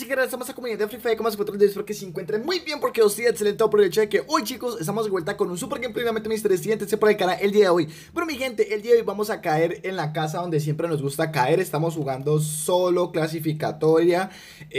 que gracias a esa comunidad de Free Fire, como se encuentran, espero que se encuentren muy bien porque os estoy excelente por el hecho de que hoy, chicos, estamos de vuelta con un super gameplay nuevamente, mis siéntense por el canal el día de hoy. Bueno, mi gente, el día de hoy vamos a caer en la casa donde siempre nos gusta caer. Estamos jugando solo clasificatoria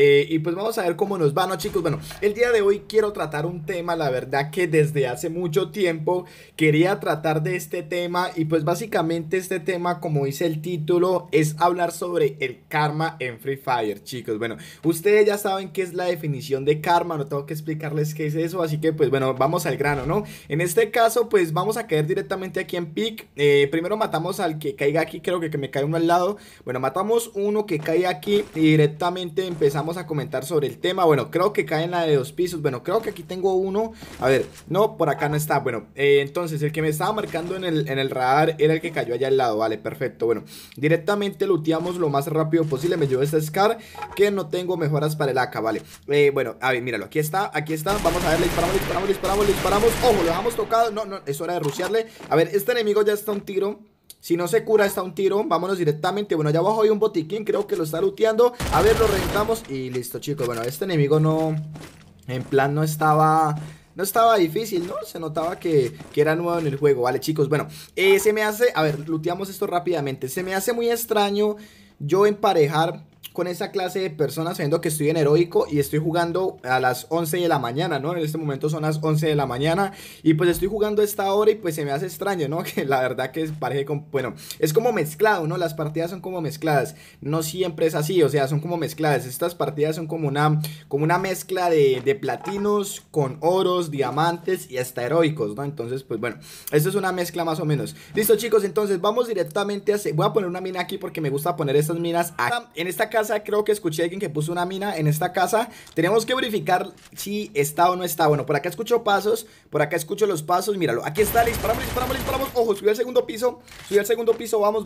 y pues vamos a ver cómo nos va, ¿no, chicos? Bueno, el día de hoy quiero tratar un tema, la verdad que desde hace mucho tiempo quería tratar de este tema. Y pues básicamente este tema, como dice el título, es hablar sobre el karma en Free Fire, chicos. Bueno, ustedes ya saben qué es la definición de karma, no tengo que explicarles qué es eso, así que pues bueno, vamos al grano, ¿no? En este caso pues vamos a caer directamente aquí en pick. Primero matamos al que caiga aquí, creo que me cae uno al lado. Bueno, matamos uno que cae aquí y directamente empezamos a comentar sobre el tema. Bueno, creo que cae en la de 2 pisos, bueno, creo que aquí tengo uno. A ver, no, por acá no está. Bueno, entonces el que me estaba marcando en el radar era el que cayó allá al lado, vale, perfecto. Bueno, directamente looteamos lo más rápido posible. Me llevo este Scar, que no tengo mejoras para el AK, vale. Bueno, a ver, míralo, aquí está, vamos a ver, le disparamos, ojo, lo dejamos tocado, no, es hora de rushearle. A ver, este enemigo ya está a un tiro. Si no se cura, está un tiro. Vámonos directamente. Bueno, allá abajo hay un botiquín, creo que lo está looteando. A ver, lo reventamos y listo, chicos. Bueno, este enemigo no, en plan no estaba difícil, ¿no? Se notaba que era nuevo en el juego. Vale, chicos, bueno, se me hace, a ver, looteamos esto rápidamente. Se me hace muy extraño yo emparejar con esa clase de personas, sabiendo que estoy en heroico y estoy jugando a las 11 de la mañana, ¿no? En este momento son las 11 de la mañana y pues estoy jugando a esta hora y pues se me hace extraño, ¿no? Que la verdad que parece como, bueno, es como mezclado, ¿no? Las partidas son como mezcladas, no siempre es así, o sea, son como mezcladas. Estas partidas son como una mezcla de platinos con oros, diamantes y hasta heroicos, ¿no? Entonces, pues bueno, esto es una mezcla más o menos. Listo, chicos, entonces vamos directamente a voy a poner una mina aquí porque me gusta poner estas minas acá. En esta casa creo que escuché a alguien que puso una mina en esta casa. Tenemos que verificar si está o no está. Bueno, por acá escucho pasos, por acá escucho los pasos, míralo, aquí está, le disparamos. Ojo, subió al segundo piso, vamos,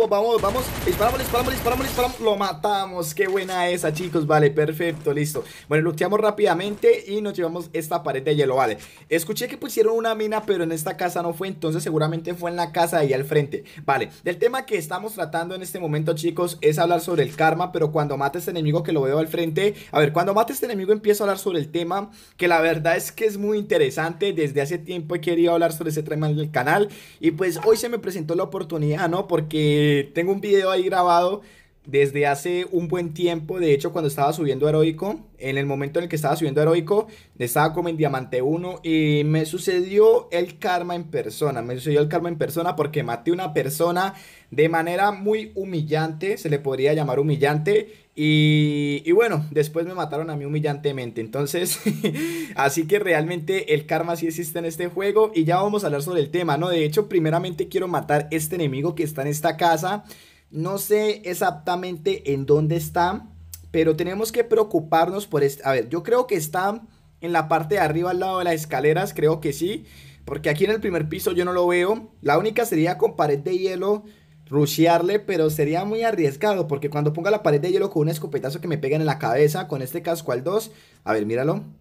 disparamos, lo matamos. Qué buena esa, chicos, vale, perfecto, listo. Bueno, looteamos rápidamente y nos llevamos esta pared de hielo, vale. Escuché que pusieron una mina, pero en esta casa no fue, entonces seguramente fue en la casa de ahí al frente. Vale, del tema que estamos tratando en este momento, chicos, es hablar sobre el karma, pero cuando mate a este enemigo que lo veo al frente, a ver, cuando mate a este enemigo empiezo a hablar sobre el tema, que la verdad es que es muy interesante. Desde hace tiempo he querido hablar sobre ese tema en el canal y pues hoy se me presentó la oportunidad, ¿no? Porque tengo un video ahí grabado desde hace un buen tiempo. De hecho, cuando estaba subiendo heroico, en el momento en el que estaba subiendo heroico, estaba como en diamante 1 y me sucedió el karma en persona. Porque maté a una persona de manera muy humillante, se le podría llamar humillante. Y bueno, después me mataron a mí humillantemente. Entonces, así que realmente el karma sí existe en este juego. Y ya vamos a hablar sobre el tema, ¿no? De hecho, primeramente quiero matar este enemigo que está en esta casa. No sé exactamente en dónde está, pero tenemos que preocuparnos por este. A ver, yo creo que está en la parte de arriba al lado de las escaleras, creo que sí, porque aquí en el primer piso yo no lo veo. La única sería con pared de hielo rushearle, pero sería muy arriesgado porque cuando ponga la pared de hielo con un escopetazo que me peguen en la cabeza con este casco al 2. A ver,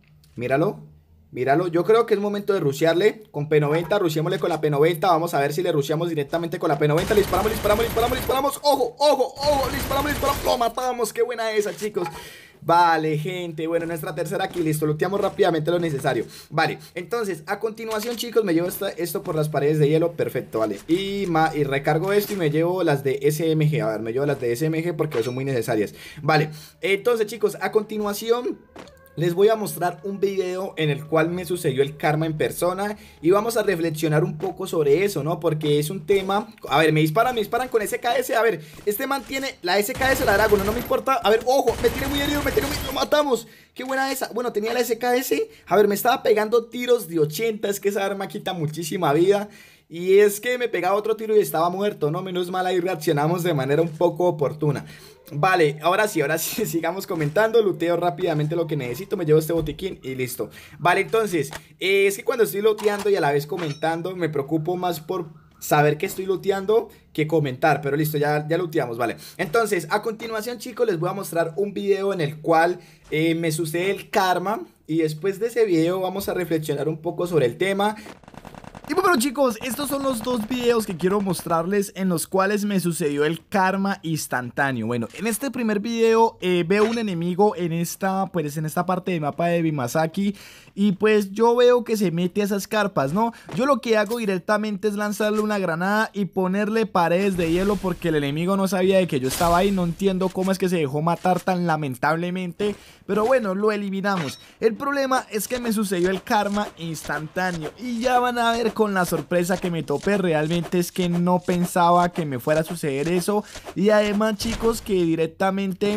míralo, yo creo que es momento de rushearle con P90, rushémosle con la P90, vamos a ver si le rusheamos directamente con la P90, le disparamos, ojo, le disparamos, lo matamos, qué buena esa, chicos. Vale, gente, bueno, nuestra tercera aquí, listo, looteamos rápidamente lo necesario. Vale, entonces, a continuación, chicos, me llevo esto por las paredes de hielo, perfecto, vale. Y recargo esto y me llevo las de SMG, a ver, me llevo las de SMG porque son muy necesarias. Vale, entonces, chicos, a continuación les voy a mostrar un video en el cual me sucedió el karma en persona y vamos a reflexionar un poco sobre eso, ¿no? Porque es un tema. A ver, me disparan con SKS. A ver, este man tiene la SKS, la Dragon, no me importa. A ver, ojo, me tiene muy herido, lo matamos. Qué buena esa. Bueno, tenía la SKS. A ver, me estaba pegando tiros de 80. Es que esa arma quita muchísima vida. Y es que me pegaba otro tiro y estaba muerto, ¿no? Menos mal ahí reaccionamos de manera un poco oportuna. Vale, ahora sí, sigamos comentando. Looteo rápidamente lo que necesito, me llevo este botiquín y listo. Vale, entonces, es que cuando estoy looteando y a la vez comentando, me preocupo más por saber que estoy looteando que comentar, pero listo, ya looteamos, vale. Entonces, a continuación, chicos, les voy a mostrar un video en el cual me sucede el karma. Y después de ese video vamos a reflexionar un poco sobre el tema. Y Bueno chicos, estos son los dos videos que quiero mostrarles en los cuales me sucedió el karma instantáneo. Bueno, en este primer video veo un enemigo en esta parte del mapa de Bimasaki. Y pues yo veo que se mete a esas carpas, ¿no? Yo lo que hago directamente es lanzarle una granada y ponerle paredes de hielo, porque el enemigo no sabía de que yo estaba ahí. No entiendo cómo es que se dejó matar tan lamentablemente, pero bueno, lo eliminamos. El problema es que me sucedió el karma instantáneo y ya van a ver con la sorpresa que me topé. Realmente es que no pensaba que me fuera a suceder eso. Y además chicos, que directamente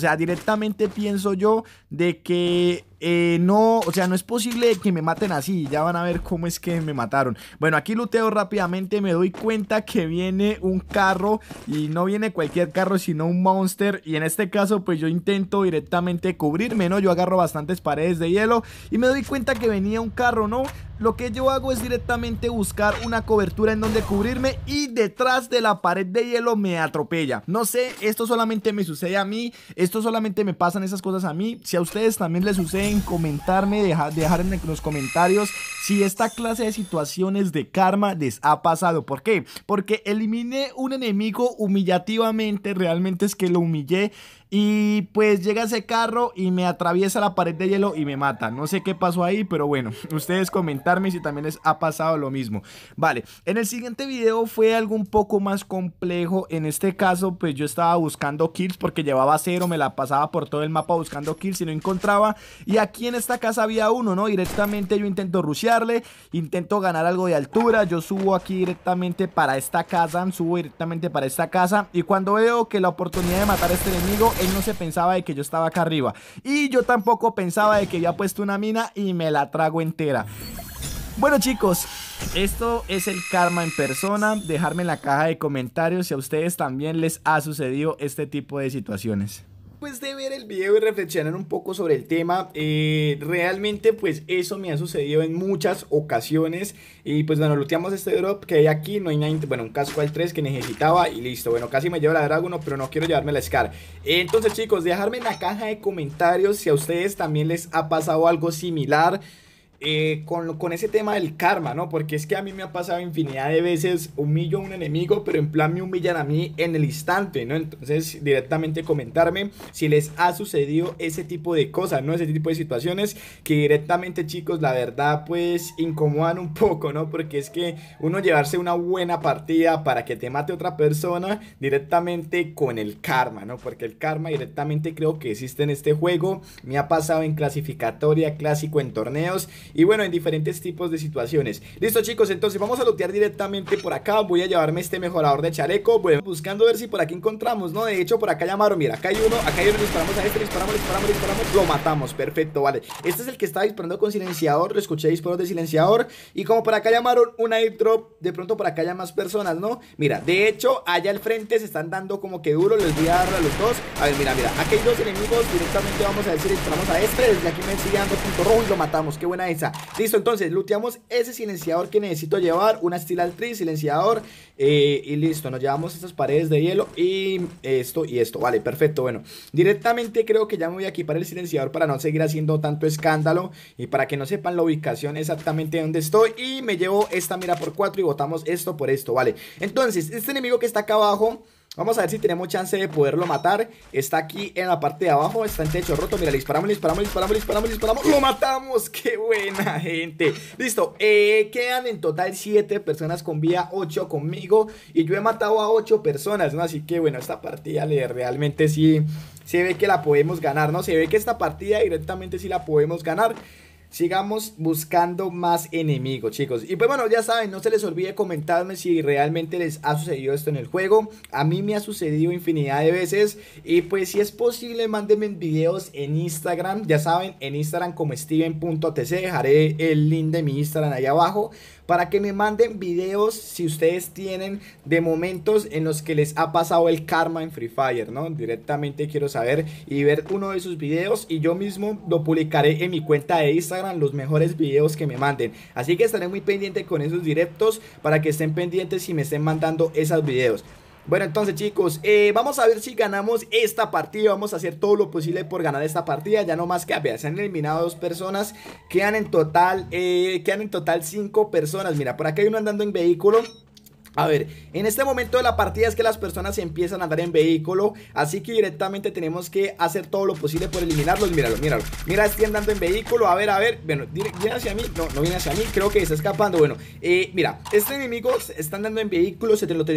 pienso yo de que no es posible que me maten así. Ya van a ver cómo es que me mataron. Bueno, aquí looteo rápidamente, me doy cuenta que viene un carro. Y no viene cualquier carro, sino un monster. Y en este caso pues yo intento directamente cubrirme, ¿no? Yo agarro bastantes paredes de hielo y me doy cuenta que venía un carro, ¿no? Lo que yo hago es directamente buscar una cobertura en donde cubrirme, y detrás de la pared de hielo me atropella. No sé, esto solamente me sucede a mí, esto solamente me pasan esas cosas a mí. Si a ustedes también les suceden, comentarme, dejar en los comentarios si esta clase de situaciones de karma les ha pasado. ¿Por qué? Porque eliminé un enemigo humillativamente, realmente es que lo humillé. Y pues llega ese carro y me atraviesa la pared de hielo y me mata. No sé qué pasó ahí, pero bueno, ustedes comentarme si también les ha pasado lo mismo. Vale, en el siguiente video fue algo un poco más complejo. En este caso pues yo estaba buscando kills porque llevaba 0, me la pasaba por todo el mapa buscando kills y no encontraba. Y aquí en esta casa había uno, ¿no? Directamente yo intento rushearle, intento ganar algo de altura. Yo subo aquí directamente para esta casa, y cuando veo que la oportunidad de matar a este enemigo, él no se pensaba de que yo estaba acá arriba, y yo tampoco pensaba de que había puesto una mina y me la trago entera. Bueno chicos, esto es el karma en persona. Dejarme en la caja de comentarios si a ustedes también les ha sucedido este tipo de situaciones. Después de ver el video y reflexionar un poco sobre el tema, realmente pues eso me ha sucedido en muchas ocasiones. Y pues bueno, looteamos este drop que hay aquí, no hay nada, bueno, un casco al 3 que necesitaba y listo. Bueno, casi me llevo la Dragon, pero no quiero llevarme la Scar. Entonces chicos, dejarme en la caja de comentarios si a ustedes también les ha pasado algo similar con ese tema del karma, ¿no? Porque es que a mí me ha pasado infinidad de veces, humillo a un enemigo, pero en plan me humillan a mí en el instante, ¿no? Entonces directamente comentarme si les ha sucedido ese tipo de cosas, ¿no? Ese tipo de situaciones que directamente chicos, la verdad pues incomodan un poco, ¿no? Porque es que uno llevarse una buena partida para que te mate otra persona directamente con el karma, ¿no? Porque el karma directamente creo que existe en este juego. Me ha pasado en clasificatoria, clásico, en torneos y bueno, en diferentes tipos de situaciones. Listo chicos, entonces vamos a lootear directamente por acá. Voy a llevarme este mejorador de chaleco. Bueno, buscando ver si por aquí encontramos, ¿no? De hecho por acá llamaron, mira, acá hay uno, disparamos a este, disparamos, lo matamos, perfecto, vale. Este es el que estaba disparando con silenciador, lo escuché disparos de silenciador. Y como por acá llamaron un airdrop, de pronto por acá hay más personas, ¿no? Mira, de hecho, allá al frente se están dando como que duro, les voy a dar a los dos. A ver, mira, aquí hay dos enemigos, directamente vamos a ver si disparamos a este. Desde aquí me sigue dando punto rojo y lo matamos, qué buena esa. Listo, entonces looteamos ese silenciador que necesito llevar, una Steel Tree, silenciador, y listo, nos llevamos estas paredes de hielo y esto, vale, perfecto. Bueno, directamente creo que ya me voy a equipar el silenciador para no seguir haciendo tanto escándalo y para que no sepan la ubicación exactamente de donde estoy. Y me llevo esta mira por 4 y botamos esto por esto, vale. Entonces, este enemigo que está acá abajo, vamos a ver si tenemos chance de poderlo matar. Está aquí en la parte de abajo, está en techo roto. Mira, disparamos. ¡Lo matamos! ¡Qué buena, gente! Listo, quedan en total 7 personas con vida, 8 conmigo. Y yo he matado a 8 personas, ¿no? Así que bueno, esta partida realmente sí se ve que la podemos ganar, ¿no? Se ve que esta partida directamente sí la podemos ganar. Sigamos buscando más enemigos, chicos. Y pues bueno, ya saben, no se les olvide comentarme si realmente les ha sucedido esto en el juego. A mí me ha sucedido infinidad de veces. Y pues si es posible, mándenme videos en Instagram. Ya saben, en Instagram como steven.tc. Dejaré el link de mi Instagram ahí abajo, para que me manden videos si ustedes tienen de momentos en los que les ha pasado el karma en Free Fire, ¿no? Directamente quiero saber y ver uno de sus videos, y yo mismo lo publicaré en mi cuenta de Instagram, los mejores videos que me manden. Así que estaré muy pendiente con esos directos para que estén pendientes si me estén mandando esos videos. Bueno, entonces chicos, vamos a ver si ganamos esta partida. Vamos a hacer todo lo posible por ganar esta partida. Ya no más que, vea, se han eliminado 2 personas. Quedan en total 5 personas. Mira, por acá hay uno andando en vehículo. A ver, en este momento de la partida es que las personas empiezan a andar en vehículo, así que directamente tenemos que hacer todo lo posible por eliminarlos. Míralo, míralo, mira, estoy andando en vehículo, a ver, bueno, viene hacia mí, no viene hacia mí, creo que está escapando. Bueno, mira, este enemigo está andando en vehículo,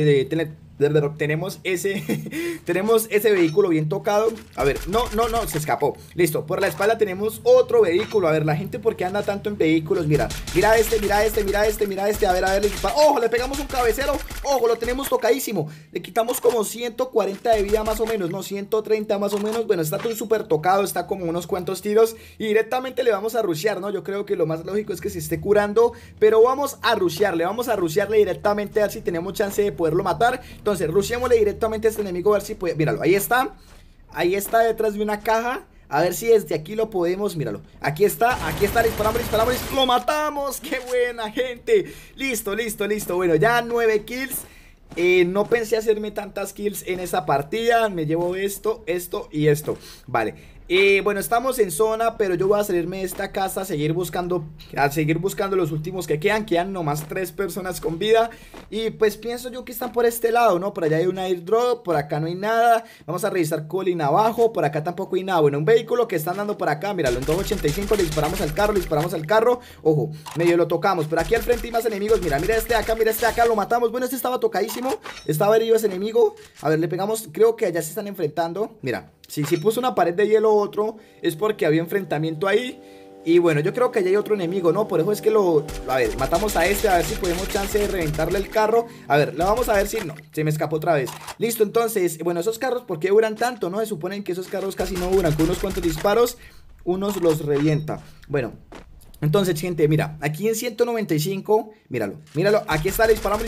tenemos ese tenemos ese vehículo bien tocado. A ver, no, se escapó. Listo, por la espalda tenemos otro vehículo. A ver, la gente, ¿por qué anda tanto en vehículos? Mira este, a ver, le dispara. Ojo, le pegamos un cabecero. Ojo, lo tenemos tocadísimo. Le quitamos como 140 de vida más o menos, no, 130 más o menos. Bueno, está todo súper tocado, está como unos cuantos tiros. Y directamente le vamos a rushear, ¿no? Yo creo que lo más lógico es que se esté curando, pero vamos a rushearle directamente, a ver si tenemos chance de poderlo matar. Entonces, rushémosle directamente a este enemigo, a ver si puede. Míralo, ahí está detrás de una caja. A ver si desde aquí lo podemos, míralo. Aquí está, disparamos. Lo matamos, qué buena, gente. Listo. Bueno, ya 9 kills. No pensé hacerme tantas kills en esa partida. Me llevo esto y esto. Vale. Bueno, estamos en zona, pero yo voy a salirme de esta casa a seguir buscando los últimos que quedan. Quedan nomás 3 personas con vida. Y pues pienso yo que están por este lado, ¿no? Por allá hay un airdrop, por acá no hay nada. Vamos a revisar colina abajo, por acá tampoco hay nada. Bueno, un vehículo que están dando por acá, míralo, en 285 le disparamos al carro, ojo, medio lo tocamos. Pero aquí al frente hay más enemigos, mira este de acá, lo matamos. Bueno, este estaba tocadísimo, estaba herido ese enemigo. A ver, le pegamos, creo que allá se están enfrentando. Mira, si puso una pared de hielo otro, es porque había enfrentamiento ahí. Y bueno, yo creo que allá hay otro enemigo, ¿no? Por eso es que a ver, matamos a este, a ver si podemos chance de reventarle el carro. A ver, lo vamos a ver si... No, se me escapó otra vez. Listo, entonces, bueno, esos carros, ¿por qué duran tanto, no? Se suponen que esos carros casi no duran. Con unos cuantos disparos, unos los revienta. Bueno, entonces, gente, mira, aquí en 195, míralo, aquí está, le disparamos,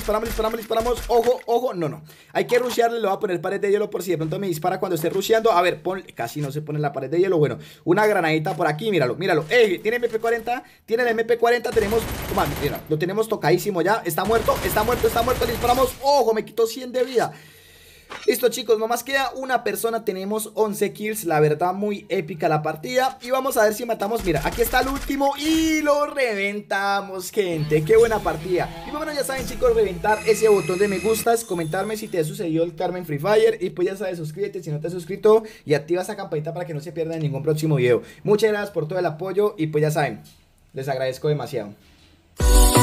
ojo, no, hay que rushearle, le voy a poner pared de hielo por si de pronto me dispara cuando esté rusheando. A ver, casi no se pone la pared de hielo. Bueno, una granadita por aquí, míralo, tiene tiene el MP40, tenemos, mira, lo tenemos tocadísimo ya, está muerto, le disparamos, ojo, me quitó 100 de vida. Listo, chicos, nomás queda una persona. Tenemos 11 kills, la verdad muy épica la partida. Y vamos a ver si matamos, mira, aquí está el último y lo reventamos, gente. Qué buena partida. Y bueno, ya saben, chicos, reventar ese botón de me gustas, comentarme si te ha sucedido el Carmen Free Fire. Y pues ya sabes, suscríbete si no te has suscrito y activa esa campanita para que no se pierda ningún próximo video. Muchas gracias por todo el apoyo y pues ya saben, les agradezco demasiado.